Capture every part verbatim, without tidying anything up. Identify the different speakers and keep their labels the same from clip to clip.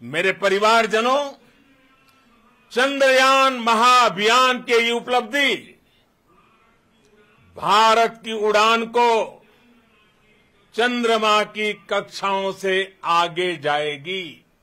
Speaker 1: मेरे परिवारजनों, चंद्रयान महाअभियान की ये उपलब्धि भारत की उड़ान को चंद्रमा की कक्षाओं से आगे जाएगी।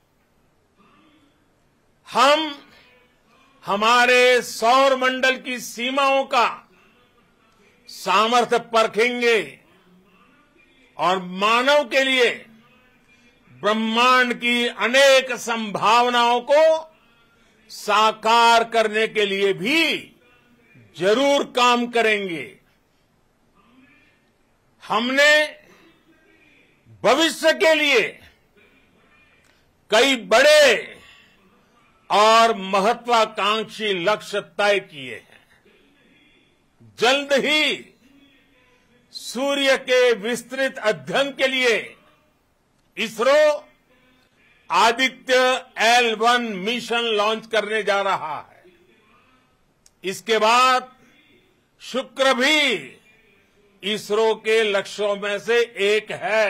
Speaker 1: हम हमारे सौर मंडल की सीमाओं का सामर्थ्य परखेंगे और मानव के लिए ब्रह्मांड की अनेक संभावनाओं को साकार करने के लिए भी जरूर काम करेंगे। हमने भविष्य के लिए कई बड़े और महत्वाकांक्षी लक्ष्य तय किए हैं। जल्द ही सूर्य के विस्तृत अध्ययन के लिए ISRO Aditya L one mission launch करने जा रहा है। इसके बाद शुक्र भी इसरो के लक्ष्यों में से एक है।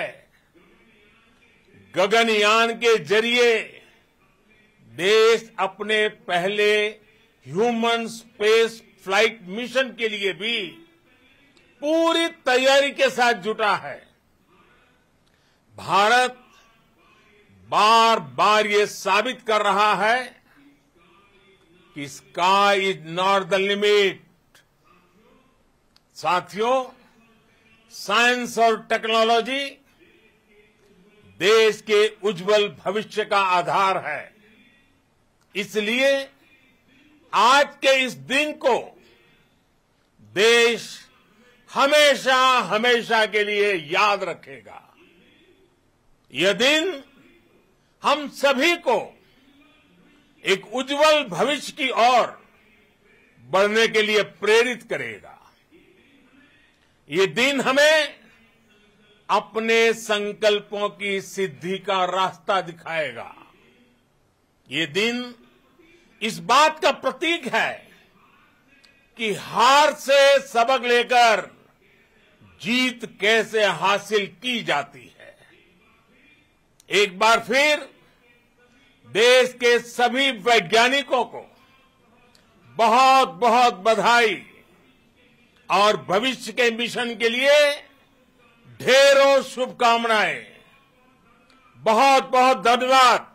Speaker 1: गगनयान के जरिए देश अपने पहले ह्यूमन स्पेस फ्लाइट मिशन के लिए भी पूरी तैयारी के साथ जुटा है। भारत बार बार ये साबित कर रहा है कि sky is not the limit. साथियों, साइंस और टेक्नोलॉजी देश के उज्जवल भविष्य का आधार है। इसलिए आज के इस दिन को देश हमेशा हमेशा के लिए याद रखेगा। यह दिन हम सभी को एक उज्जवल भविष्य की ओर बढ़ने के लिए प्रेरित करेगा। ये दिन हमें अपने संकल्पों की सिद्धि का रास्ता दिखाएगा। ये दिन इस बात का प्रतीक है कि हार से सबक लेकर जीत कैसे हासिल की जाती है। एक बार फिर देश के सभी वैज्ञानिकों को बहुत बहुत बधाई और भविष्य के मिशन के लिए ढेरों शुभकामनाएं। बहुत बहुत धन्यवाद।